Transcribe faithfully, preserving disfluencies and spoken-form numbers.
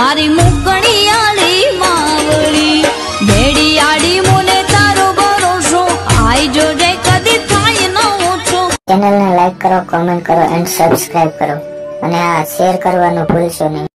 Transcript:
મારી મુકણીયાળી માવળી ભેડી આડી મને તારો ભરોસો આઈ જોજે કદી થાય ન ઓછો। ચેનલ ને લાઈક કરો, કોમેન્ટ કરો એન્ડ સબસ્ક્રાઇબ કરો અને આ શેર કરવાનું ભૂલશો નહીં।